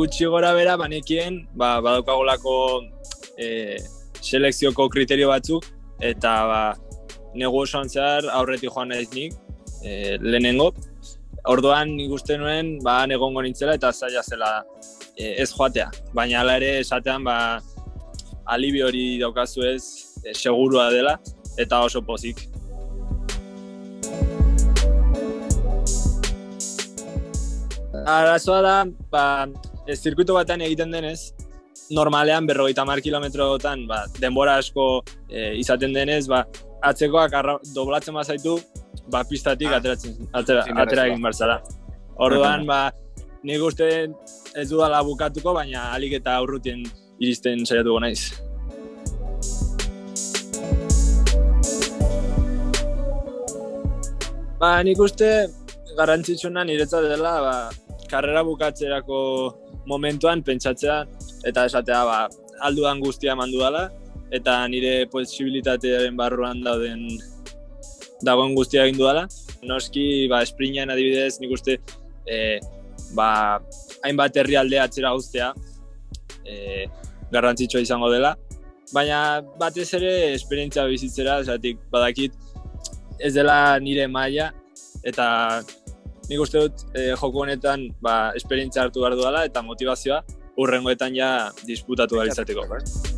gutxi gora bera banekien badaukagolako selekzioko kriterio batzuk, eta negu osoan zehar aurretik joan naiz nik, lehenengo. Orduan nik uste nuen egongo nintzela eta zaila zela ez joatea. Baina hala ere esatean alibio hori daukazu ez, segurua dela eta oso pozik. Arazoa da, zirkuito batean egiten denez, normalean 50 kilometrotan denbora asko izaten denez, atzekoak doblatzen bazaitu, pistatik atera egin barzara. Orduan, nik uste ez dudala bukatuko, baina ahalik eta urrutien iristen saiatuko naiz. Nik uste garrantzitsuena niretzat dela karrera bukatzerako momentuan pentsatzea eta esatea aldudan guztia eman dudala eta nire posibilitatearen barruan dagoen guztia egin dudala. Noski, esprintean adibidez, nik uste hainbat herrialde atzera uztea garrantzitsua izango dela. Baina batez ere esperientzia bizitzera, esatik badakit ez dela nire maila eta nik uste dut joko honetan esperientzia hartu behar dudala eta motivazioa hurrengoetan disputatu behar izateko.